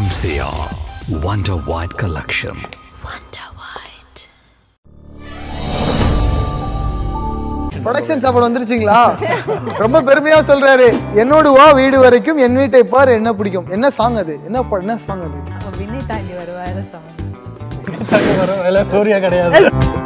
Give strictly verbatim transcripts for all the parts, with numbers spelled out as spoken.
M C R Wonder White Collection. Wonder White. Production சாப்பாடு வந்துருச்சுங்களா? ரொம்ப பெருமையா சொல்றாரு. என்னோடு வா வீடு வரைக்கும் என் வீட்டை பார் என்ன பிடிக்கும். என்ன சாங் அது? என்ன என்ன சாங் அது? வினை தாண்டி வருவாரு சாங். தாண்டி வருவாரு சூர்யா கிடையாது.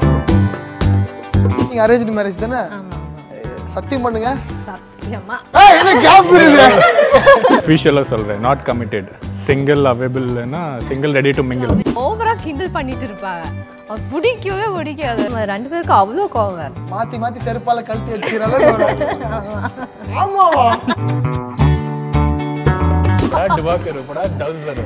நீங்க அரேஞ்ச்டு மேரேஜ் தானே? ஆமா. சத்தியம் பண்ணுங்க. சத்தியமா. ஏய் என்ன கேப் இருக்கு? ஆஃபிஷியலா சொல்றேன், நாட் கமிட்டட். சிங்கிள் அவைலபிள்னா சிங்கிள் ரெடி டு மிங்கிள். ஓவரா கிண்டல் பண்ணிட்டு இருப்பாங்க. அது பிடிக்கவே பிடிக்காது. ரெண்டு பேருக்கு அவ்வளோ கோவம் வேற. மாத்தி மாத்தி செருப்பால கழட்டி அடிச்சிரலாம் வரும். ஆமாவா? Dot Walker Bada trouser.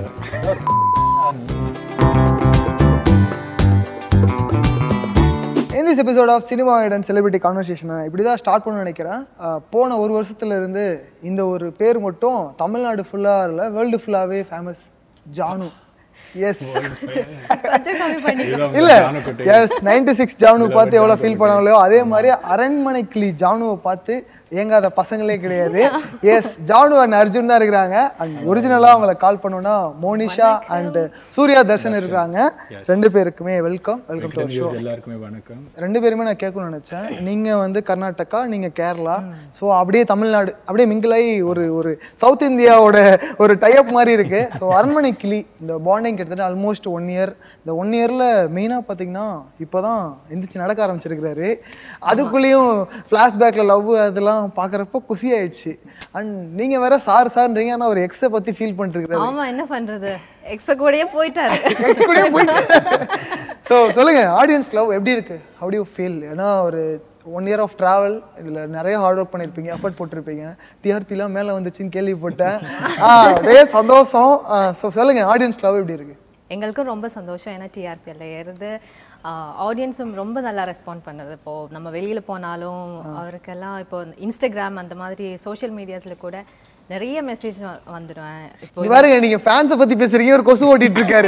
In this episode of Cinema and Celebrity Conversation இப்படி தான் ஸ்டார்ட் பண்ண நினைக்கிறேன். போன ஒரு வருஷத்துல இருந்து இந்த ஒரு பேர் மட்டும் தமிழ்நாடு ஃபுல்லா இல்ல வேர்ல்டு ஃபுல்லாவே ஃபேமஸ். ஜானு. எஸ் கொஞ்சம் கம்மி பண்ணி இல்ல எஸ் நைன்டி சிக்ஸ் ஜானு பார்த்து எவ்வளவு ஃபீல் பண்ணாங்களோ அதே மாதிரி அரண்மனை கிளி ஜானுவை பார்த்து ஏங்காத பசங்களே கிடையாது. எஸ் ஜானு அண்ட் அர்ஜுன் தான் இருக்கிறாங்க. அண்ட் ஒரிஜினலா அவங்களை கால் பண்ணோம்னா மோனிஷா அண்ட் சூர்யா தர்ஷன் இருக்கிறாங்க. ரெண்டு பேருக்குமே வெல்கம் வெல்கம் டு ஷோ. எல்லாருக்குமே வணக்கம். ரெண்டு பேருமே நான் கேட்கணும்னு நினைச்சேன். நீங்க வந்து கர்நாடகா, நீங்க கேரளா, ஸோ அப்படியே தமிழ்நாடு அப்படியே மிங்கிளாகி ஒரு ஒரு சவுத் இந்தியாவோட ஒரு டைப் மாதிரி இருக்கு. ஸோ அரண்மனை கிளி இந்த பாண்டிங் கிட்டத்தட்ட ஆல்மோஸ்ட் ஒன் இயர். இந்த ஒன் இயர்ல மெயினா பார்த்தீங்கன்னா இப்போதான் எந்திரிச்சு நடக்க ஆரம்பிச்சிருக்கிறாரு. அதுக்குள்ளேயும் ஃபிளாஷ்பேக்ல லவ் அதெல்லாம் பாக்குறப்ப குசி ஆயிடுச்சு. அண்ட் நீங்க வேற சார் சார்ன்றீங்க, ஆனா ஒரு எக்ஸ பத்தி ஃபீல் பண்ணிட்டு இருக்காரு. ஆமா, என்ன பண்றது, எக்ஸ கூடயே போயிட்டாரு. எக்ஸ் கூடயே போயிட்டாரு. சோ சொல்லுங்க, ஆடியன்ஸ் லவ் எப்படி இருக்கு? How do you feel? ஏன்னா ஒரு ஒன் இயர் ஆஃப் டிராவல், இதுல நிறைய ஹார்ட் ஒர்க் பண்ணிருப்பீங்க, எஃபர்ட் போட்டிருப்பீங்க, டிஆர்பி எல்லாம் மேல வந்துச்சுன்னு கேள்விப்பட்டேன். ஒரே சந்தோஷம். ஸோ சொல்லுங்க, ஆடியன்ஸ் லவ் எப்படி இருக்கு? எங்களுக்கும் ரொம்ப சந்தோஷம். ஏன்னா டிஆர்பியில் ஏறுது, ஆடியன்ஸும் ரொம்ப நல்லா ரெஸ்பாண்ட் பண்ணுது. இப்போது நம்ம வெளியில் போனாலும் அவருக்கெல்லாம் இப்போ இன்ஸ்டாகிராம் அந்த மாதிரி சோஷியல் மீடியாஸில் கூட நிறைய மெசேஜ் வந்துடுவேன். இப்போ பாருங்க, நீங்க ஃபேன்ஸை பத்தி பேசுறீங்க, ஒரு கொசு ஓட்டிட்டு இருக்காரு.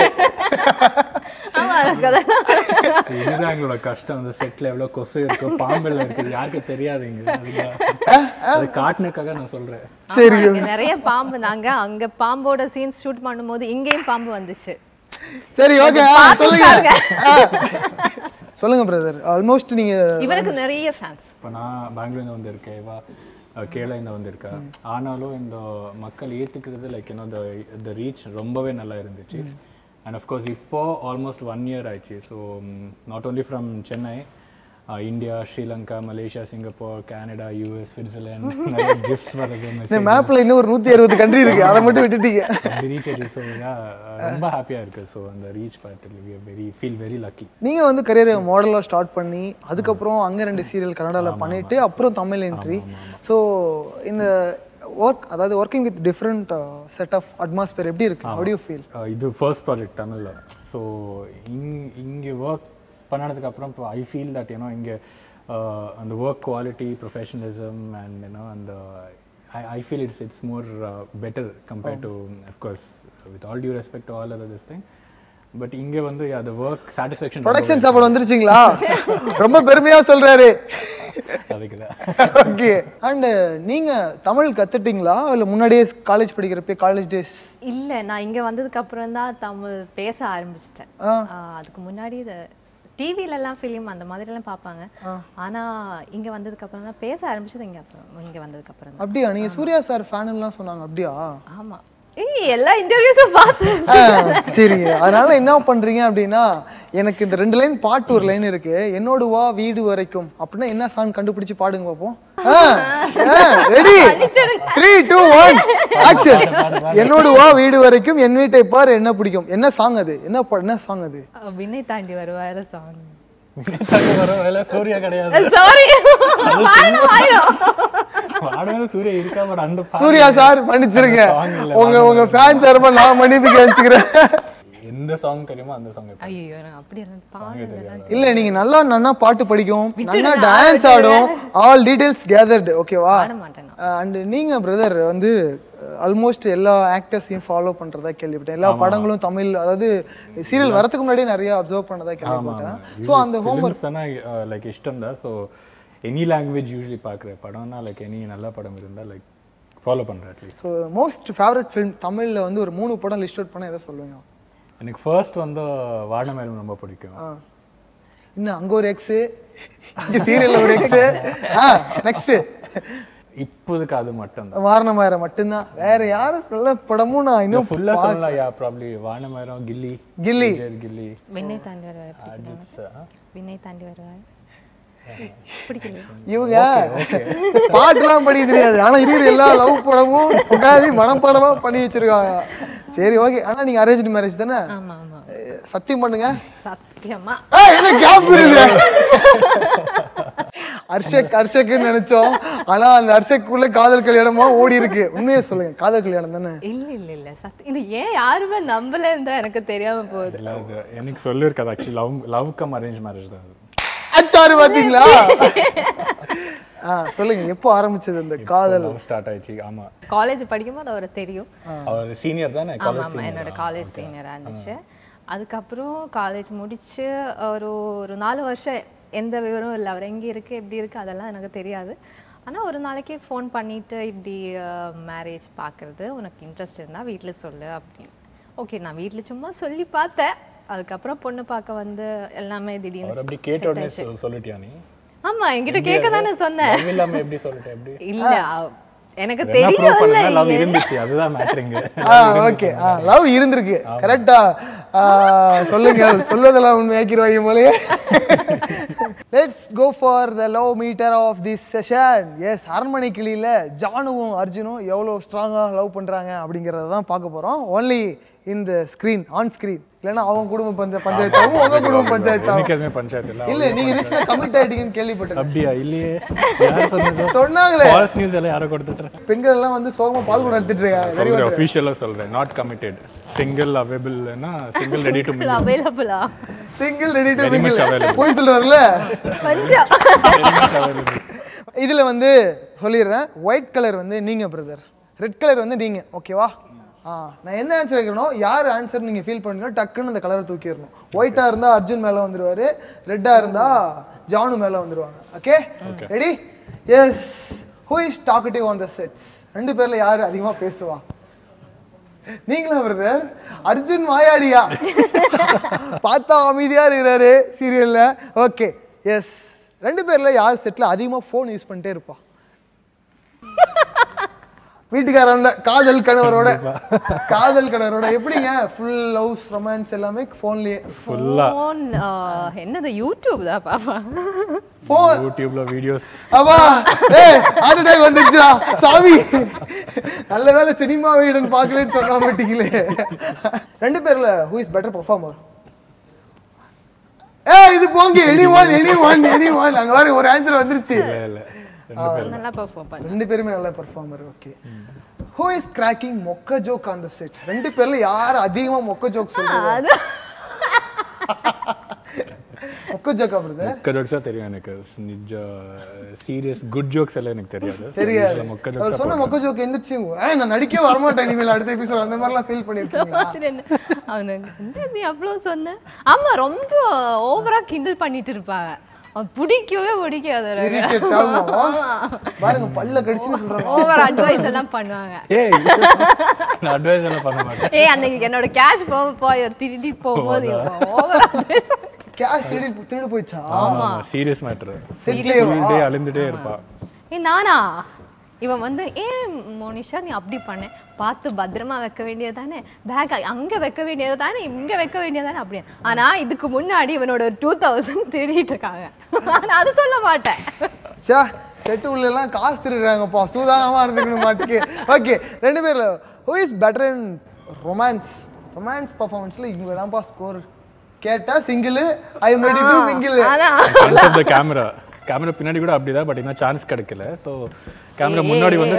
ஆமா, இதுதான் எங்களோட கஷ்டம். அந்த செட்ல எவ்வளவு கொசு இருக்கு, பாம்பெல்லாம் இருக்கு, யாருக்கும் தெரியாதுங்க. அது காட்டுனதுக்காக நான் சொல்றேன். சரி, நிறைய பாம்பு. நாங்க அங்க பாம்போட சீன்ஸ் ஷூட் பண்ணும்போது இங்கேயும் பாம்பு வந்துச்சு. சரி, ஓகே, சொல்லுங்க சொல்லுங்க பிரதர். ஆல்மோஸ்ட் நீங்க இவருக்கு நிறைய ஃபேன்ஸ். இப்போ நான் பெங்களூர்ல வந்து இருக்கேன், இவா கேரளால வந்திருக்கா. ஆனாலும் இந்த மக்கள் ஏத்துக்கிறது லைக் யூனோ த ரீச் ரொம்பவே நல்லா இருந்துச்சு. அண்ட் அஃப்கோர்ஸ் இப்போ ஆல்மோஸ்ட் ஒன் இயர் ஆயிடுச்சு. So not only from Chennai, India, Sri Lanka, Malaysia, Singapore, Canada, US, Switzerland, நிறைய கிஃப்ட்ஸ் வருது. இந்த மேப்ல இன்னும் ஒரு நூத்தி அறுபது கண்ட்ரி இருக்கு, அதை மட்டும் விட்டுட்டீங்க. ரீச் ஆயிடுச்சு. ஸோ ரொம்ப ஹாப்பியா இருக்கு. ஸோ அந்த ரீச் பார்த்து we are very feel very lucky. நீங்க வந்து கரியர் மாடலா ஸ்டார்ட் பண்ணி அதுக்கப்புறம் அங்க ரெண்டு சீரியல் கன்னடால பண்ணிட்டு அப்புறம் தமிழ் என்ட்ரி. ஸோ இந்த ஒர்க், அதாவது working with different set of atmosphere எப்படி இருக்கு? How do you feel? இது ஃபர்ஸ்ட் ப்ராஜெக்ட் தமிழ்ல. ஸோ இங் இங்கே ஒர்க் பண்ணதுக்கு அப்புறம் இப்போ ஐ ஃபீல் தட் யூனோ இங்கே அந்த work quality, professionalism and you know அந்த I I feel it's it's more better compared to of course with all due respect to all other this thing. But இங்கே வந்து அந்த ஒர்க் சாட்டிஸ்ஃபேக்ஷன். ப்ரொடக்ஷன் சாப்பாடு வந்துருச்சுங்களா? ரொம்ப பெருமையா சொல்றாரு. அதுக்குதான். ஓகே. அண்ட் நீங்க தமிழ் கத்துட்டீங்களா இல்ல முன்னாடியே காலேஜ் படிக்கிறப்ப காலேஜ் டேஸ்? இல்ல, நான் இங்க வந்ததுக்கு அப்புறம் தான் தமிழ் பேச ஆரம்பிச்சிட்டேன். அதுக்கு முன்னாடி இது டிவில எல்லாம் ஃபிலிம் அந்த மாதிரி எல்லாம் பார்ப்பாங்க. ஆனா இங்க வந்ததுக்கு அப்புறம் தான் பேச ஆரம்பிச்சது. இங்க அப்புறம் இங்க வந்ததுக்கு அப்புறம். அப்படியா? நீங்க சூர்யா சார் ஃபேன் எல்லாம் சொன்னாங்க. அப்படியா? ஆமா. ஏய், எல்லா இன்டர்வியூஸும் பார்த்து. சரி, அதனால என்ன பண்றீங்க அப்படின்னா, எனக்கு இந்த ரெண்டு லைன் பாட்டு ஒரு லைன் இருக்கு. என்னோடு வா வீடு வரைக்கும் அப்படின்னா என்ன சாங் கண்டுபிடிச்சு பாடுங்க பாப்போம். Ready, three two one action. என்னோடு வா வீடு வரைக்கும் என் வீட்டை பார் என்ன பிடிக்கும். என்ன சாங் அது? என்ன என்ன சாங் அது? வினை தாண்டி வருவாரு சாங். சூர்யா கிடையாது. சூர்யா இருக்கா? பட் அந்த சூர்யா சார் மன்னிச்சிருங்க, உங்க உங்க ஃபேன் சார்பா நான் மன்னிப்பு கேட்கிறேன். எந்த சாங் தெரியுமா அந்த சாங்? ஐயோ, நான் அப்படி பாடுறேன். இல்ல, நீங்க நல்லா நல்லா பாட்டு படிக்கும், நல்லா டான்ஸ் ஆடும், ஆல் டீடைல்ஸ் கேதர்ட். ஓகேவா? அண்ட் நீங்க பிரதர் வந்து ஆல்மோஸ்ட் எல்லா ஆக்டர்ஸையும் ஃபாலோ பண்றதா கேள்விப்பட்டேன். எல்லா படங்களும் தமிழ், அதாவது சீரியல் வரதுக்கு முன்னாடியே நிறைய அப்சர்வ் பண்ணதா கேள்விப்பட்டேன். ஸோ அந்த ஹோம்ஒர்க் லைக் இஷ்டம் தான். ஸோ எனி லாங்குவேஜ் யூஸ்வலி பார்க்குற படம்னா லைக் எனி நல்ல படம் இருந்தால் லைக் ஃபாலோ பண்ணுறேன் at least. So most favourite film தமிழில் வந்து ஒரு மூணு படம் லிஸ்ட் அவுட் பண்ண எதை சொல்லுவீங்க? எனக்கு ஃபர்ஸ்ட் வந்து வானமேலும் ரொம்ப பிடிக்கும். இன்னும் அங்கே ஒரு எக்ஸு, இங்கே சீரியலில் ஒரு எக்ஸு. ஆ நெக்ஸ்ட்டு இப்போதுக்கு அது மட்டும் தான். வாரணமாயிரம் மட்டும்தான். வேற யாரும் நல்ல படமும் நான் இன்னும் ஃபுல்லாக சொல்லலாம். யா ப்ராப்ளி வாரணமாயிரம், கில்லி கில்லி கில்லி விண்ணை தாண்டி வருவாய். விண்ணை தாண்டி வருவாய் பிடிக்கல. இவங்க பாட்டுலாம் படிக்க தெரியாது, ஆனா இருக்கிற எல்லா லவ் படமும் உட்காந்து மனப்பாடமா பண்ணி வச்சிருக்காங்க. சரி ஓகே. ஆனா நீங்க அரேஞ்ச் மேரேஜ் தானே? ஆமா ஆமா. சத்தியம் பண்ணுங்க. சத்தியமா. என்ன கேப் இருக்குது? அர்ஷக் அர்ஷக்னு நினைச்சோம், ஆனா அந்த அர்ஷக்குள்ள காதல் கல்யாணமா ஓடி இருக்கு. உண்மையே சொல்லுங்க, காதல் கல்யாணம் தானே? இல்ல இல்ல இல்ல சத்தியம். இது ஏன் யாருமே நம்பலன்னு தான் எனக்கு தெரியாம போகுது. இல்ல அது எனக்கு சொல்லிருக்காது. Actually love love cum arrange marriage தான். அச்சாரு பாத்தீங்களா? ஆ சொல்லுங்க, எப்போ ஆரம்பிச்சது இந்த காதல்? ஸ்டார்ட் ஆயிடுச்சு. ஆமா, காலேஜ் படிக்கும்போது அவரை தெரியும். அவர் சீனியர் தானே? ஆமா ஆமா, என்னோட காலேஜ் சீனியரா இருந்துச்சு. அதுக்கப்புறம் காலேஜ் முடிச்சு ஒரு ஒரு நாலு வருஷம் எந்த விவரம் இல்லை, அவர் எங்கே இருக்குது எப்படி இருக்குது அதெல்லாம் எனக்கு தெரியாது. ஆனால் ஒரு நாளைக்கு ஃபோன் பண்ணிவிட்டு இப்படி மேரேஜ் பார்க்குறது உனக்கு இன்ட்ரெஸ்ட் இருந்தால் வீட்டில் சொல்லு அப்படின்னு. ஓகே, நான் வீட்டில் சும்மா சொல்லி பார்த்தேன். அதுக்கப்புறம் பொண்ணு பார்க்க வந்து எல்லாமே திடீர்னு அப்படி கேட்ட உடனே சொல்லிட்டியா நீ? ஆமா, என்கிட்ட கேட்க தானே சொன்னேன். இல்லாம எப்படி சொல்லிட்டேன்? எப்படி இல்ல, எனக்கு தெரியல. லவ் இருந்துச்சு, அதுதான் மேட்டரிங். ஓகே, லவ் இருந்திருக்கு. கரெக்டா சொல்லுங்க, சொல்வதெல்லாம் உண்மையாக்கிடுவாங்க போலயே. Let's go for the love meter of this session. Yes, அரண்மனை கிளியில ஜானுவும் அர்ஜுனும் எவ்வளோ ஸ்ட்ராங்காக லவ் பண்றாங்க அப்படிங்கறத தான் பார்க்க போறோம். Only in the screen, on screen. இல்லைன்னா அவங்க குடும்ப பஞ்ச பஞ்சாயத்தாவும் உங்க குடும்ப பஞ்சாயத்தாவும் பஞ்சாயத்து இல்ல. இல்ல, நீங்க ரிஸ்க்ல கமிட் ஆயிட்டீங்கன்னு கேள்விப்பட்டேன். அப்படியா? இல்லையே, யார் சொன்னது? சொன்னாங்களே. ஃபால்ஸ் நியூஸ் எல்லாம் யாரை கொடுத்துட்டு? பெண்கள் எல்லாம் வந்து சோகமா பால் கூட எடுத்துட்டு இருக்காங்க. வெரி ஆஃபீஷியலா சொல்றேன், நாட் கமிட்டட், சிங்கிள் அவைலபிள்னா சிங்கிள் ரெடி டு மிங்கிள். அவைலபிளா? சிங்கிள் ரெடி டு மிங்கிள் போய் சொல்றாருல. கொஞ்சம் இதுல வந்து சொல்லிடுறேன், ஒயிட் கலர் வந்து நீங்க பிரதர், ரெட் கலர் வந்து நீங்க. ஓகேவா? ஆ, நான் என்ன ஆன்சர் வைக்கணும், யார் ஆன்சர் நீங்க ஃபீல் பண்ணீங்களோ டக்குன்னு அந்த கலரை தூக்கிடணும். ஒயிட்டா இருந்தா அர்ஜுன் மேல வந்துருவாரு, ரெட்டா இருந்தா ஜானு மேல வந்துருவாங்க. Okay, ready? Yes. Who is talkative on the sets? ரெண்டு பேர்ல யாரு அதிகமா பேசுவா? நீங்களா பிரதர்? அர்ஜுன் மாயாடியா? பார்த்தா அமைதியா இருக்கிறாரு சீரியல்ல. Okay, yes. ரெண்டு பேர்ல யார் செட்ல அதிகமா போன் யூஸ் பண்ணிட்டே இருப்பா? வீட்டுக்காரோட காதல் கணவரோட காதல் கணவரோட எப்படிங்க? ஃபுல் லவ்ஸ் ரொமான்ஸ் எல்லாமே போன்லயே. ஃபுல்லா போன் என்னது, யூடியூப் தான் பாப்பா. போன் யூடியூப்ல வீடியோஸ். அப்பா ஏய் ஹார்ட் அட்டாக் வந்துருச்சா சாமி? நல்ல வேளை சினிமா வீடன் பார்க்கலன்னு சொன்னா மாட்டீங்களே. ரெண்டு பேர்ல ஹூ இஸ் பெட்டர் பெர்ஃபார்மர்? ஏய் இது போங்க, எனிஒன் எனிஒன் எனிஒன். அங்க வர ஒரு ஆன்சர் வந்துருச்சு. இல்ல இல்ல, நல்லா பெர்ஃபார்ம் பண்ணு. ரெண்டு பேருமே நல்ல performer. Okay, who is cracking மொக்க ஜோக் ஆன் தி செட்? ரெண்டு பேர்ல யார் அதிகமா மொக்க ஜோக் சொல்றாங்க? மொக்க ஜோக் அப்படிதான். மொக்க ஜோக்ஸா தெரியும் எனக்கு. நிஜ சீரியஸ் குட் ஜோக்ஸ் எல்லாம் எனக்கு தெரியாது. தெரியாது. மொக்க அவர் ஜோக்ஸ் சொன்ன மொக்க ஜோக் எந்திரிச்சு ஏய் நான் நடிக்கவே வர மாட்டேன் இனிமேல் அடுத்த எபிசோட் அந்த மாதிரிலாம் ஃபீல் பண்ணிருக்கீங்களா? அவனுக்கு என்ன நீ அவ்வளோ சொன்ன? ஆமா, ரொம்ப ஓவரா கிண்டல் பண்ணிட்டு இருப்பாங்க. பிடிக்கவே பிடிக்காது. பாருங்க பல்ல கடிச்சுன்னு சொல்றாங்க. ஓவர் அட்வைஸ் எல்லாம் பண்ணுவாங்க. ஏய் நான் அட்வைஸ் எல்லாம் பண்ண மாட்டேன். ஏய் அன்னைக்கு என்னோட கேஷ் போக போய் திருடி போகும்போது ஓவர் அட்வைஸ். கேஷ் திருடி திருடி போயிச்சா? ஆமா, சீரியஸ் மேட்டர். செட்லயே சொல்லிட்டே அழுந்துட்டே இருப்பா. ஏய் நானா? இவன் வந்து ஏன் மோனிஷா நீ அப்படி பண்ண, பார்த்து பத்திரமா வைக்க வேண்டியதானே, பேக் அங்கே வைக்க வேண்டியது தானே, இங்கே வைக்க வேண்டியதானே அப்படி. ஆனால் இதுக்கு முன்னாடி இவனோட டூ தௌசண்ட் திருடிட்டு இருக்காங்க. நான் அது சொல்ல மாட்டேன். சே செட்டு உள்ள எல்லாம் காசு திருடுறாங்கப்பா, சூதானமா இருந்துக்கணும் மாட்டுக்கு. ஓகே, ரெண்டு பேர்ல who is better in romance? Romance பர்ஃபார்மன்ஸ்ல இவங்க தான்ப்பா ஸ்கோர். கேட்டா single, I am ready to mingle. அந்த கேமரா கேமரா பின்னாடி கூட அப்படிதான், பட் இன்னும் சான்ஸ் கிடைக்கல. ஸோ கேமரா முன்னாடி வந்து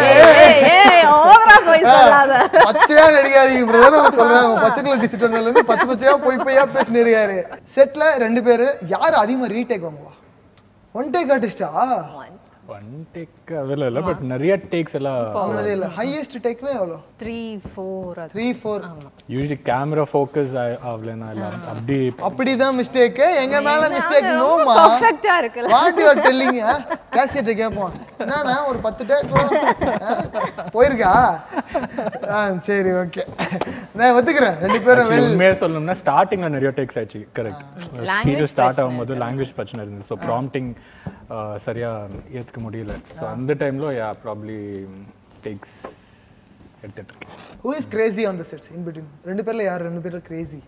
பச்சையா நடிகாதீங்க பிரதர் சொல்றாங்க. பச்சை கலர் டிசிட்டன்ல இருந்து பச்சை பச்சையா போய் போய்யா பேசி இருக்காரு. செட்ல ரெண்டு பேரு யாரு அதிகமா ரீடேக் வாங்குவா? ஒன் டேக் ஆர்டிஸ்டா? ஒன் டேக் அதுல இல்ல, பட் நிறைய டேக்ஸ் எல்லாம் வாங்குனதே இல்ல. ஹையஸ்ட் டேக்னா எவ்வளவு? Three four three four. Usually camera focus ஆகலனா இல்ல அப்படி அப்படிதான் மிஸ்டேக். எங்க மேல மிஸ்டேக் நோமா. பெர்ஃபெக்ட்டா இருக்குல. What you are telling? கேசியட்ட கேப்போம், என்னண்ணா ஒரு பத்து டேக் போயிருக்கா? சரி ஓகே, நான் ஒத்துக்கிறேன். ரெண்டு பேரும் உண்மையா சொல்லணும்னா ஸ்டார்டிங்ல நிறைய டேக்ஸ் ஆச்சு. கரெக்ட், சீரியஸ் ஸ்டார்ட் ஆகும்போது லாங்குவேஜ் பிரச்சனை இருந்தது. ஸோ ப்ராம்ப்டிங் சரியா ஏற்றுக்க முடியல. ஸோ அந்த டைம்ல யா ப்ராப்ளி டேக்ஸ் எடுத்துட்டு இருக்கேன். Who is crazy on the sets in between? ரெண்டு பேர்ல யார் ரெண்டு பேர்ல crazy?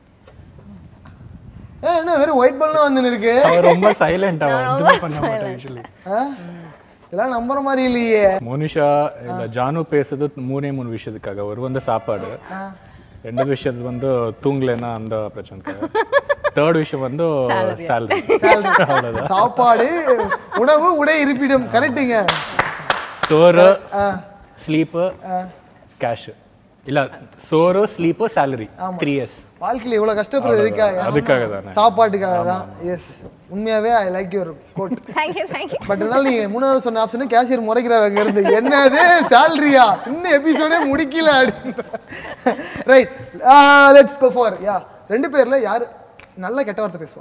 ஏ என்ன வெறும் ஒயிட் பால்ல வந்து இருக்கு. அவர் ரொம்ப சைலண்டா எதுவுமே பண்ண மாட்டாங்க யூசுவலி. இதெல்லாம் நம்புற மாதிரி இல்லையே. மோனிஷா இல்ல ஜானு பேசுறது மூணே மூணு விஷயத்துக்காக. ஒரு வந்து சாப்பாடு, ரெண்டாவது விஷயம் வந்து தூங்கலைன்னா அந்த பிரச்சனைக்காக, தேர்ட் விஷயம் வந்து சேலரி. சாப்பாடு, உணவு, உடை, இருப்பிடம். கரெக்ட்டுங்க. சோறு, ஸ்லீப்பு, கேஷ். இல்ல சோறு, ஸ்லீப்பு, சேலரி. த்ரீ இயர்ஸ் வாழ்க்கையில இவ்வளவு கஷ்டப்படுறது எதுக்காக? அதுக்காக தானே, சாப்பாட்டுக்காக தான். எஸ், உண்மையாவே I like your coat. Thank you, thank you. But அதனால நீங்க மூணாவது சொன்ன ஆப்ஷன் கேஷியர் முறைக்கிறாரு அங்க இருந்து. என்னது சேலரியா? இன்னும் எபிசோடே முடிக்கல. Right, let's go for ya. ரெண்டு பேர்ல யாரு நல்ல கெட்ட வார்த்தை பேசுவா?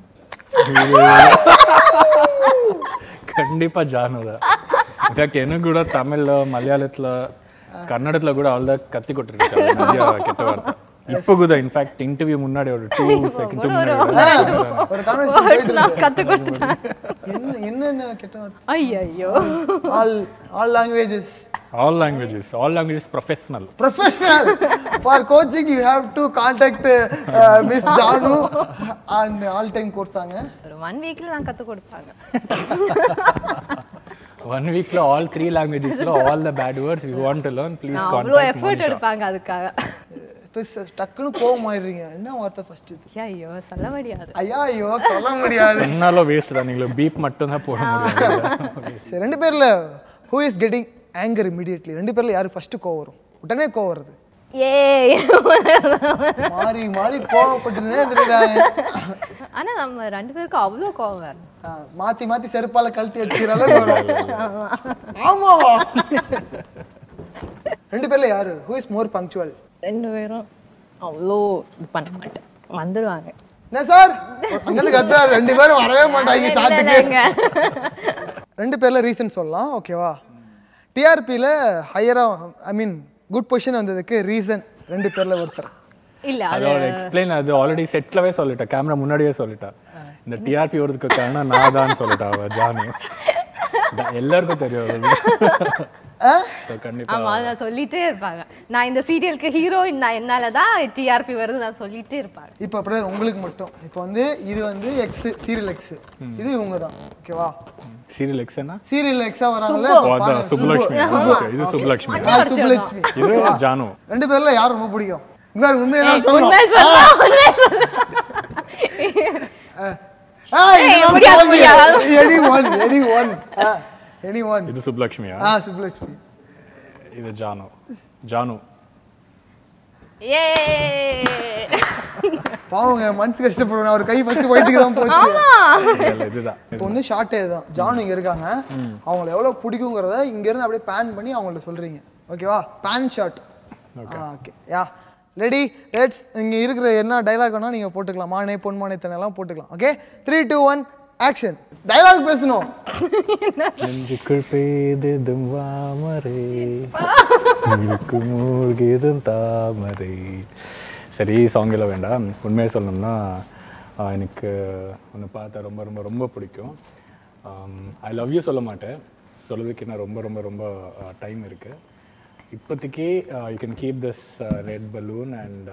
கண்டிப்பா ஜானு தான். இன்ஃபேக்ட் எனக்கு கூட தமிழ்ல, மலையாளத்துல, கன்னடத்துல கூட அவள் தான் கத்தி கொட்டிருக்காங்க நிறைய கெட்ட வார்த்தை. இப்போ கூட இன்ஃபேக்ட் இன்டர்வியூ முன்னாடி ஒரு டூ செகண்ட் முன்னாடி ஒரு கான்வர்சேஷன் போயிட்டு நான் கத்து கொடுத்துட்டேன். என்ன என்னென்ன கெட்ட வார்த்தை? ஐயோ, all all languages. All languages, all languages professional. Professional. For coaching you have to contact uh, Miss Janu and all time course ஆங்க. ஒரு one weekல நான் கத்து கொடுப்பாங்க. One weekல all three languagesல all the bad words you want to learn, please contact அவ்வளோ Monisha. Effort எடுப்பாங்க அதுக்காக. ப்ளீஸ் டக்குன்னு கோவம் ஆயிடுறீங்க. என்ன வார்த்தை ஃபர்ஸ்ட்? ஐயோ சொல்ல முடியாது. ஐயா ஐயோ சொல்ல முடியாது. சொன்னாலும் வேஸ்ட் தான். நீங்க பீப் மட்டும் தான் போட முடியும். சரி, ரெண்டு பேர்ல who is getting anger immediately? ரெண்டு பேர்ல யாரு ஃபர்ஸ்ட் கோவம் வரும்? உடனே கோவம் வருது. ஏய், மாறி மாறி கோவப்பட்டுனே இருக்காங்க. ஆனா நம்ம ரெண்டு பேருக்கும் அவ்வளோ கோவம் வரும். மாத்தி மாத்தி செருப்பால கழட்டி அடிக்கிற அளவுக்கு. ஆமாவா? ரெண்டு பேர்ல யாரு who is more punctual? ரெண்டு பேரும் அவ்வளோ இது பண்ண மாட்டேன், வந்துடுவாங்க. என்ன சார் அங்கிருந்து கத்துறாரு. ரெண்டு பேரும் வரவே மாட்டாங்க ஷாட்டுக்கு. ரெண்டு பேர்ல ரீசன் சொல்லலாம், ஓகேவா? டிஆர்பியில் ஹையராக ஐ மீன் குட் பொசிஷன் வந்ததுக்கு ரீசன் ரெண்டு பேரில் ஒருத்தர். இல்லை அதோட எக்ஸ்பிளைன் அது ஆல்ரெடி செட்லவே சொல்லிட்டேன், கேமரா முன்னாடியே சொல்லிட்டா. இந்த டிஆர்பி வரதுக்கு காரணம் நான் தான் சொல்லிட்டா அவ ஜானு. எல்லாருக்கும் தெரியும். ஆமா, நான் சொல்லிட்டே இருப்பாங்க. நான் இந்த சீரியலுக்கு ஹீரோயின், நான் என்னால தான் டிஆர்பி வருது நான் சொல்லிட்டே இருப்பாங்க. இப்போ அப்படியே உங்களுக்கு மட்டும் இப்போ வந்து இது வந்து எக்ஸ் சீரியல் எக்ஸ், இது இவங்க தான், ஓகேவா? சீரியல் எக்ஸ்னா சீரியல் எக்ஸா வராங்கல, சுப்புலட்சுமி. இது சுப்புலட்சுமி, சுப்புலட்சுமி, இது ஜானு. ரெண்டு பேர்ல யார் ரொம்ப பிடிக்கும்? இங்க உண்மையா சொல்லுங்க. உண்மை சொல்லுங்க, உண்மை சொல்லுங்க. Any one any one any one. இது சுப்புலட்சுமியா? ஆ, சுப்புலட்சுமி. இது ஜானு. ஜானு ஏ பாவங்க, மனசு கஷ்டப்படுவேன். அவர் கை ஃபர்ஸ்ட் போயிட்டு தான் போச்சு. இதுதான் இப்போ வந்து ஷார்ட்டே தான். ஜானு இங்க இருக்காங்க, அவங்களை எவ்வளவு பிடிக்குங்கிறத இங்க இருந்து அப்படியே பேன் பண்ணி அவங்கள்ட்ட சொல்றீங்க, ஓகேவா? Pan shot. Okay, ya ready, let's. இங்க இருக்கிற என்ன டைலாக் வேணா நீங்க போட்டுக்கலாம். மானே பொன்மானே தனெல்லாம் போட்டுக்கலாம். Okay, three two one action. Dialogue பேசணும். நெஞ்சுக்குள் பெய்ததும் வாமரை, உங்களுக்கு மூழ்கியதும் தாமரை. சரி, சாங்கில் வேண்டாம். உண்மையை சொல்லணும்னா எனக்கு ஒன்று பார்த்தா ரொம்ப ரொம்ப ரொம்ப பிடிக்கும். ஐ லவ் யூ சொல்ல மாட்டேன், சொல்லுறதுக்கு என்ன ரொம்ப ரொம்ப ரொம்ப டைம் இருக்குது. இப்போதைக்கு you can keep this red balloon and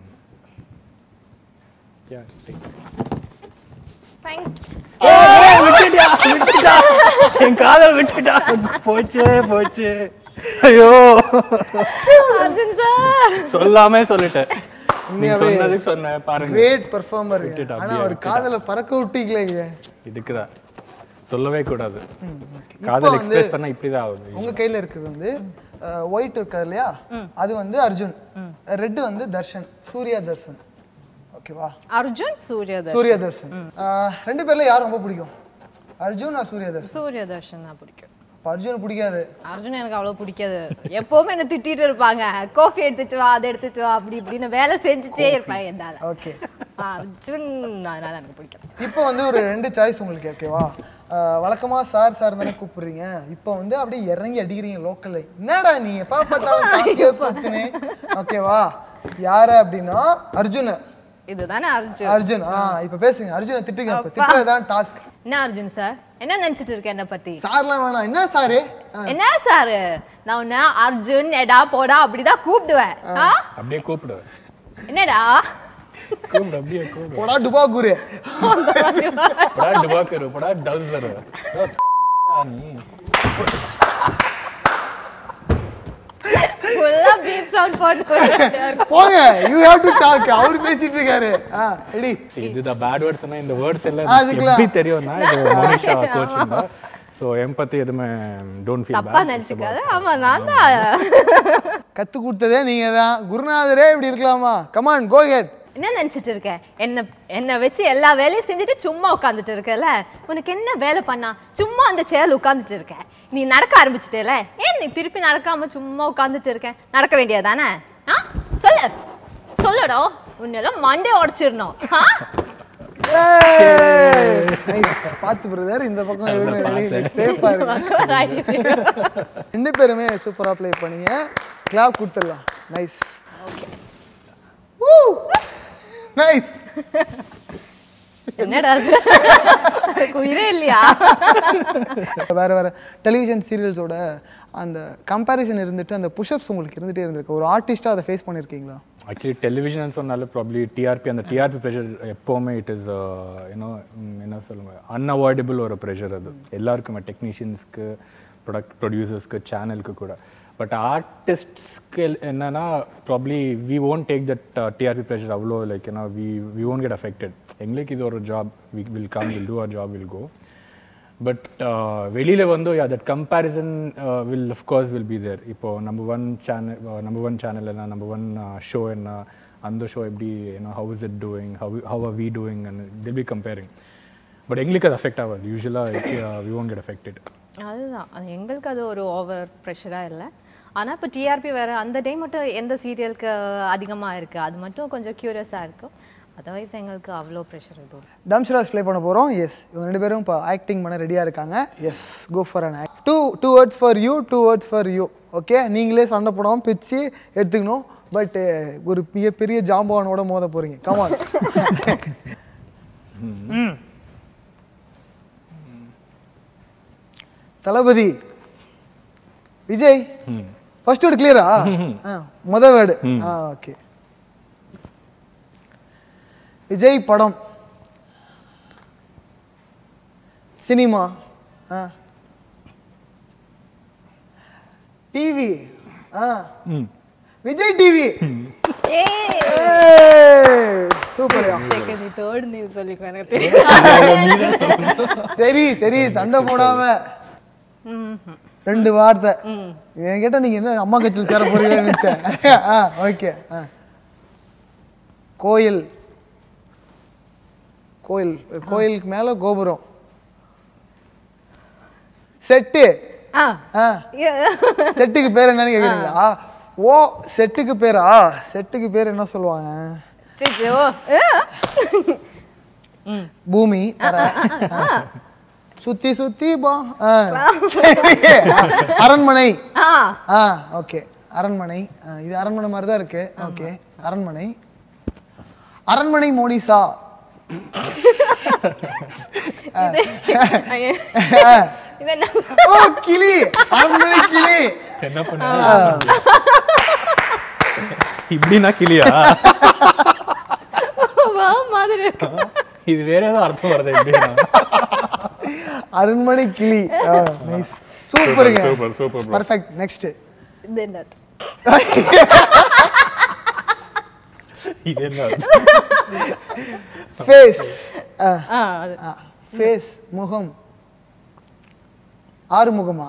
ya take. என் காதல் விட்டுட்டா, போச்சு போச்சு. ஐயோ, சொல்லாமே சொல்லிட்டேன். சொன்னதுக்கு சொன்ன பாருங்க, கிரேட் பெர்ஃபார்மர். ஆனா அவர் காதல பறக்க விட்டீங்களே. இதுக்குதான் சொல்லவே கூடாது. காதல் எக்ஸ்பிரஸ் பண்ணா இப்படிதான் ஆகுது. உங்க கையில இருக்குது வந்து ஒயிட் இருக்கு இல்லையா, அது வந்து அர்ஜுன், ரெட் வந்து தர்ஷன், சூர்யா தர்ஷன், ஓகேவா? அர்ஜுன் சூர்யா தர்ஷன். சூர்யா தர்ஷன். ரெண்டு பேர்ல யார் ரொம்ப பிடிக்கும்? அர்ஜுன் ஆ சூர்யா தர்ஷன்? சூர்யா தர்ஷன் தான் பிடிக்கும். அர்ஜுன் பிடிக்காது? அர்ஜுன் எனக்கு அவ்வளவு பிடிக்காது. எப்பவுமே என்ன திட்டிட்டு இருப்பாங்க, காஃபி எடுத்துட்டு வா, அதை எடுத்துட்டு வா, அப்படி இப்படின்னு வேலை செஞ்சுட்டே இருப்பாங்க என்னால. ஓகே, அர்ஜுன் அதனால எனக்கு பிடிக்கும். இப்போ வந்து ஒரு ரெண்டு சாய்ஸ் உங்களுக்கு, ஓகேவா? வழக்கமா சார் சார் தானே கூப்பிடுறீங்க, இப்போ வந்து அப்படியே இறங்கி அடிக்கிறீங்க லோக்கல்ல. என்னடா நீ எப்ப பார்த்தாலும் காஃபியை கொடுத்துனே. ஓகேவா, யாரு அப்படின்னா அர்ஜுன். இதுதானே அர்ஜுன். அர்ஜுன் ஆ இப்போ பேசுங்க. அர்ஜுனை திட்டுங்க. இப்போ திட்டுறதுதான் டாஸ்க். என்ன அர்ஜுன் சார், என்ன நினைச்சிட்டு இருக்க என்ன பத்தி? சார்லாம் வேணாம். என்ன சாரு? என்ன சாரு? நான் உன்ன அர்ஜுன் எடா போடா அப்படிதான் கூப்பிடுவேன். அப்படியே கூப்பிடுவேன். என்னடா கூப்பிடு, அப்படியே கூப்பிடு. போடா டுபாக்கூரு. போடா டுபாக்கூரு, போடா டவுசர். நீ ஃபுல்லா பீப் சவுண்ட் போட்டு போங்க. You have to talk. அவர் பேசிட்டு இருக்காரு. Ah ready. இது த பேட் வேர்ட்ஸ்னா இந்த வேர்ட்ஸ் எல்லாம் எப்படி தெரியும்னா இது மோனிஷா கோச்சிங் தான். சோ எம்பத்தி எதுமே டோன்ட் ஃபீல் பேட். தப்பா நினைச்சுக்காத. ஆமா நான் தான் கத்து கொடுத்ததே நீங்க தான். குருநாதரே இப்படி இருக்கலாமா? Come on go ahead. என்ன நினைச்சிட்டு இருக்க? என்ன என்ன வச்சு எல்லா வேலையும் செஞ்சுட்டு சும்மா உட்காந்துட்டு இருக்கல. உனக்கு என்ன வேலை பண்ணா? சும்மா அந்த சேர்ல உட்காந்துட்டு இருக்க. நீ நடக்க ஆரம்பிச்சிட்டேல, ஏன் நீ திருப்பி நடக்காம சும்மா உட்காந்துட்டு இருக்க? நடக்க வேண்டியதானே? ஆ சொல்லு சொல்லடோ. உன்னெல்லாம் மண்டே உடைச்சிடணும். பாத்து பிரதர் இந்த பக்கம் சேஃபா இருக்கு. ரெண்டு பேருமே சூப்பரா ப்ளே பண்ணீங்க. கிளாப் கொடுத்துடலாம். நைஸ். நைஸ். என்னடா உயிரே இல்லையா? வேற வேற டெலிவிஷன் சீரியல்ஸோட அந்த கம்பேரிசன் இருந்துட்டு அந்த புஷ்அப்ஸ் உங்களுக்கு இருந்துட்டே இருந்திருக்கு. ஒரு ஆர்டிஸ்டா அதை ஃபேஸ் பண்ணிருக்கீங்களா? ஆக்சுவலி டெலிவிஷன் சொன்னாலும் ப்ராப்ளி டிஆர்பி, அந்த டிஆர்பி ப்ரெஷர் எப்போவுமே இட் இஸ் யூனோ என்ன சொல்லுங்க அன்அவாய்டபிள் ஒரு ப்ரெஷர். அது எல்லாருக்குமே, டெக்னீஷியன்ஸ்க்கு, ப்ரொடக்ட் ப்ரொடியூசர்ஸ்க்கு, சேனலுக்கு கூட. பட் ஆர்டிஸ்ட்ஸ்க்கு என்னன்னா probably we won't take that TRP pressure அவ்வளோ லைக் ஏன்னா we we won't get affected. எங்களுக்கு இது ஒரு job, we will come, will do our job, will go. But வெளியில் வந்து that comparison will of course will be there. இப்போது number one channel number one channel என்ன, number one show என்ன, அந்த show எப்படி என்ன, how is it doing, how how are we doing and till B comparing. But எங்களுக்கு அது affect ஆகாது. யூஸ்வலாக வி ஓன்ட் கெட் அஃபெக்டட். அதுதான், அது எங்களுக்கு அது ஒரு ஓவர் ப்ரெஷராக இல்லை. ஆனால் இப்போ டிஆர்பி வேறு அந்த டே மட்டும் எந்த சீரியலுக்கு அதிகமாக இருக்குது அது மட்டும் கொஞ்சம் க்யூரியஸாக இருக்கும். அதர்வைஸ் எங்களுக்கு அவ்வளோ ப்ரெஷர் எதுவும். டம்ஷராஸ் ப்ளே பண்ண போகிறோம். எஸ், இவங்க ரெண்டு பேரும் இப்போ ஆக்டிங் பண்ண ரெடியாக இருக்காங்க. Yes, go for an act. Two two words for you, two words for you. Okay, நீங்களே சண்டை போடாமல் பிச்சு எடுத்துக்கணும். பட் ஒரு மிகப்பெரிய ஜாம்பவானோட மோத போகிறீங்க. Come on. Thalapathy Vijay. First word கிளியரா? முத வேர்டு. Ah okay. விஜய் படம், cinema, TV, Vijay TV. Super. நீ தேர்ட் நீ சொல்லிக்கோ, எனக்கு தெரியும். சரி சரி, சண்டை போடாம ரெண்டு வார்த்தை. என் கேட்டா நீங்க என்ன அம்மா கட்சியில் சேர போறீங்கன்னு நினைச்சேன். ஓகே. கோயில், கோயில், கோயிலுக்கு மேல கோபுரம். செட்டு, செட்டுக்கு பேர் என்னன்னு கேக்குறீங்களா? ஓ செட்டுக்கு பேரா? செட்டுக்கு பேர் என்ன சொல்லுவாங்க? பூமி. சுத்தி சுத்தி பா. அரண்மனை. ஓகே, அரண்மனை. இது அரண்மனை மாதிரி தான் இருக்கு. ஓகே, அரண்மனை. அரண்மனை மோனிசா. கிளி, அரண்மனை கிளி. என்ன பண்ண இப்படின்னா கிளியா? இது வேற ஏதோ அர்த்தம் வருது. அரண்மனை கிளி. நைஸ், சூப்பருங்க. Super super. பெர்ஃபெக்ட். நெக்ஸ்ட். இது என்ன? ஃபேஸ். ஃபேஸ், முகம். ஆறு முகமா?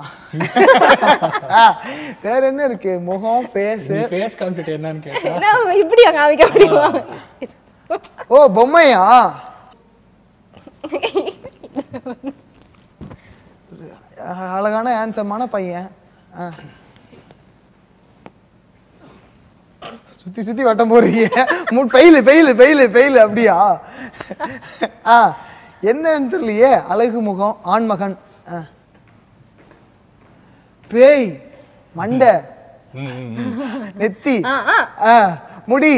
வேற என்ன இருக்கு? முகம், ஃபேஸ். ஃபேஸ் கான்செப்ட் என்னன்னு கேட்டா இப்படி காமிக்க முடியுமா? ஓ பொம்மையா? அழகான ஹேண்ட்ஸமான பையன். சுத்தி சுத்தி வட்டம் போறீங்க. பெயிலு பெயிலு பெயிலு பெயிலு அப்படியா? ஆ என்னன்னு தெரியலையே. அழகு முகம், ஆண்மகன், பேய், மண்டை, நெத்தி, முடி,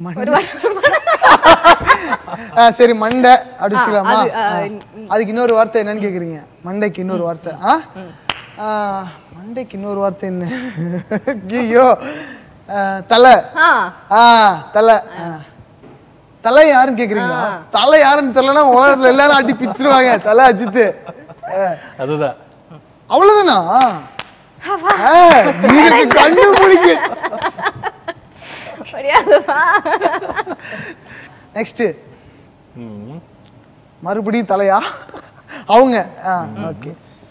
சரி மண்டை அப்படி வச்சுக்கலாமா? அதுக்கு இன்னொரு வார்த்தை என்னன்னு கேக்குறீங்க? மண்டைக்கு இன்னொரு வார்த்தை? மண்டைக்கு இன்னொரு வார்த்தை என்ன? ஐயோ, தலை. தலை தலை யாருன்னு கேக்குறீங்களா? தலை யாருன்னு தெரியலன்னா உலகத்துல எல்லாரும் அடி பிச்சிருவாங்க. தலை அஜித். அதுதான். அவ்வளவுதானா? கண்டு முடிக்கு. நெக்ஸ்ட் மறுபடியும் தலையா அவங்க? ஓகே.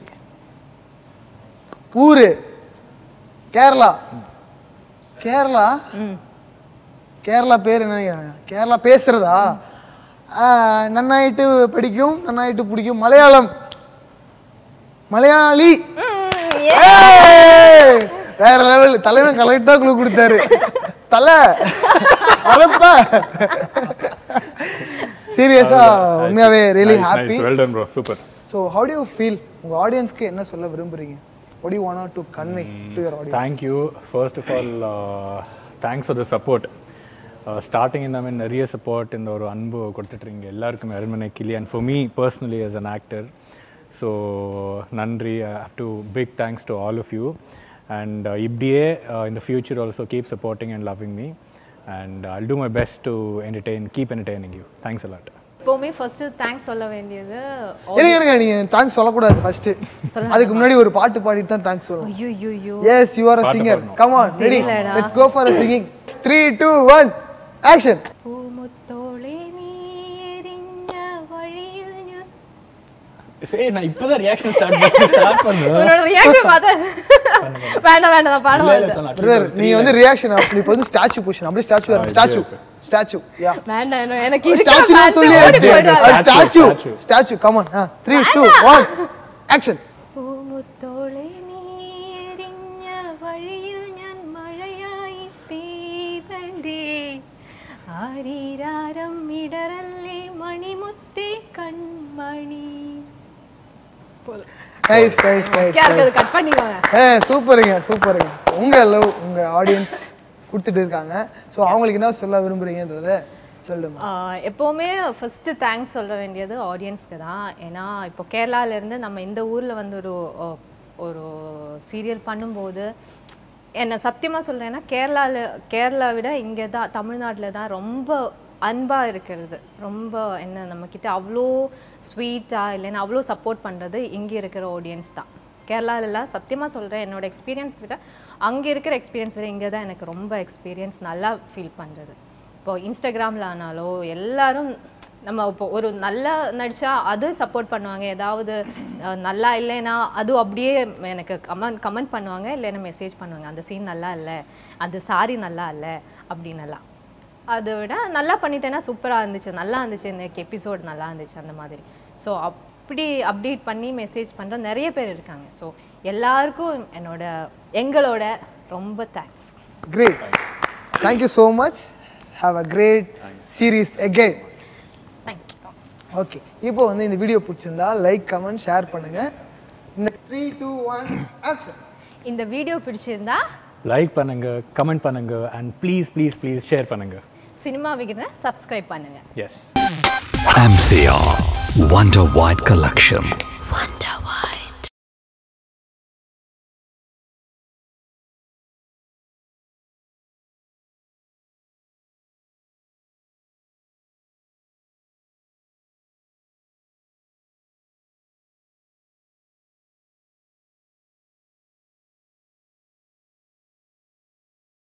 ஊரு கேரளா. கேரளா கேரளா பேர் என்ன? கேரளா பேசுறதா? நன்னாயிட்டு படிக்கும், நன்னாயிட்டு பிடிக்கும். மலையாளம். மலையாளி. வேற லெவல். தலைவன் கலெக்டா குழு கொடுத்தாரு. தலை வரப்ப சீரியஸா உண்மையாவே really happy. Well done bro, super. So how do you feel? உங்க ஆடியன்ஸ்க்கு என்ன சொல்ல விரும்புறீங்க? what do you want to convey to your audience? Thank you. First of all, uh, thanks for the support. Uh, starting in the நிறைய support இந்த ஒரு அன்பு கொடுத்துட்றீங்க எல்லாருக்குமே அரண்மனை கிளி. And for me personally as an actor, so நன்றி. I have to big thanks to all of you. And uh, இப்படியே uh, in the future also keep supporting and loving me. And uh, I'll do my best to entertain, keep entertaining you. Thanks a lot. எப்பவுமே first thanks சொல்ல வேண்டியது. இருங்க இருங்க, நீங்க thanks சொல்லக்கூடாது first. அதுக்கு முன்னாடி ஒரு பாட்டு பாடிட்டு தான் தேங்க்ஸ் சொல்லணும். ஐயோ ஐயோ. Yes, you are a singer. Come on, ready? Let's go for a singing. three two one action. பூமுத்தோளே நீ எரிஞ்ச வழியில் நான். சே நான் இப்போதான் ரியாக்ஷன் ஸ்டார்ட் பண்ணி ஸ்டார்ட் பண்ணுவேன். ஒரு ரியாக்ஷன் பாத்த. வேண்டாம் வேண்டாம் பாட மாட்டேன். பிரதர் நீங்க வந்து ரியாக்ஷன் அப்படி வந்து ஸ்டாச்சு பொசிஷன் அப்படி ஸ்டாச்சு வர ஸ்டாச்சு ஸ்டாச்சு யா வேண்டாம் எனக்கு இது ஸ்டாச்சு சொல்லியாச்சு. Statue statue come on. three two one action. பூமுத்தோளே நீ எரிஞ்ச வழியில் நான் மழையாய் பெய்தே ஆரிராரம் இடரல்லே மணிமுத்தே கண்மணி. Nice nice nice. யாருக்கு கட் பண்ணிடுவாங்க. ஏ சூப்பர்ங்க சூப்பர்ங்க. உங்க லவ் உங்க ஆடியன்ஸ் கொடுத்துட்டு இருக்காங்க. ஸோ அவங்களுக்கு என்ன சொல்ல விரும்புறீங்கன்றத சொல்லுங்க. எப்போவுமே ஃபர்ஸ்ட் தேங்க்ஸ் சொல்ல வேண்டியது ஆடியன்ஸ்க்கு தான். ஏன்னா இப்போ கேரளாவிலேருந்து நம்ம இந்த ஊரில் வந்து ஒரு ஒரு சீரியல் பண்ணும்போது என்னை சத்தியமாக சொல்கிறேன்னா கேரளாவில் கேரளா விட இங்கே தான் தமிழ்நாட்டில் தான் ரொம்ப அன்பாக இருக்கிறது. ரொம்ப என்ன நம்மக்கிட்ட அவ்வளோ ஸ்வீட்டாக இல்லைன்னா அவ்வளோ சப்போர்ட் பண்ணுறது இங்கே இருக்கிற ஆடியன்ஸ் தான். கேரளாலெல்லாம் சத்தியமாக சொல்கிறேன், என்னோடய எக்ஸ்பீரியன்ஸ் விட அங்கே இருக்கிற எக்ஸ்பீரியன்ஸ் விட இங்கே தான் எனக்கு ரொம்ப எக்ஸ்பீரியன்ஸ் நல்லா ஃபீல் பண்ணுறது. இப்போது இன்ஸ்டாகிராமில் ஆனாலோ எல்லோரும் நம்ம இப்போ ஒரு நல்லா நடித்தா அது சப்போர்ட் பண்ணுவாங்க, ஏதாவது நல்லா இல்லைன்னா அது அப்படியே எனக்கு கமெண்ட் கமெண்ட் பண்ணுவாங்க, இல்லைன்னா மெசேஜ் பண்ணுவாங்க அந்த சீன் நல்லா இல்லை, அந்த சாரி நல்லா இல்லை அப்படின்னலாம். அதை விட நல்லா பண்ணிட்டேன்னா சூப்பராக இருந்துச்சு, நல்லா இருந்துச்சு, எனக்கு எபிசோட் நல்லா இருந்துச்சு அந்த மாதிரி. ஸோ அப்படி அப்டேட் பண்ணி மெசேஜ் பண்ணுற நிறைய பேர் இருக்காங்க. ஸோ எல்லாருக்கும் என்னோட எங்களோட ரொம்ப thanks. Great, thank you so much. Have a great series again. Thank you. Okay, இப்போ வந்து இந்த வீடியோ பிடிச்சிருந்தா லைக் கமெண்ட் ஷேர் பண்ணுங்க. இந்த த்ரீ டூ ஒன் ஆக்ஷன். இந்த வீடியோ பிடிச்சிருந்தா லைக் பண்ணுங்க, கமெண்ட் பண்ணுங்க, and please please please share பண்ணுங்க. சினிமா விகடனை சப்ஸ்கிரைப் பண்ணுங்க. Yes. M C R Wonder White Collection.